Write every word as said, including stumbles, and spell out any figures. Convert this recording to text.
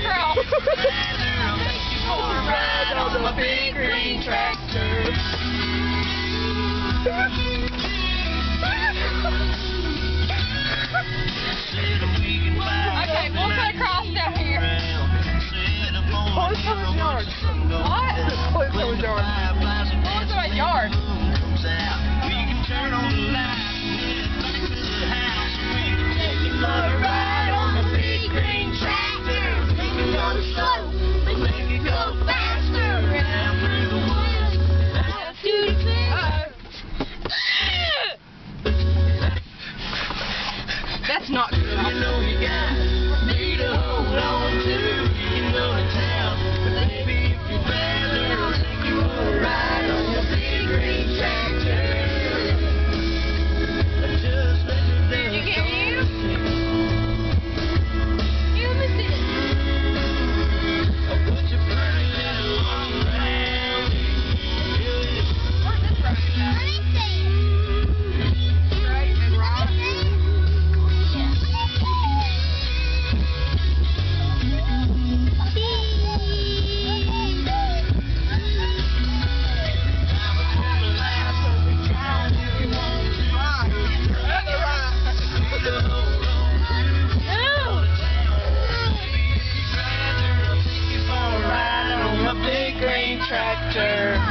across. Ride on the big green tractor. Okay, we'll cut across down here. Close to his yard. What? Close to his yard. Close to my yard. Ride on the big green tractor. Make it go slow, but make it go faster. Down through the woods, out to the field. That's not good. You know you got me to hold on to. You know the town, but maybe if you're better, you wanna ride on your big green tractor. Just let me Did you get you? You missed it. I'll put your pretty little arm around me. Where's this road at? Straight and right. Tractor.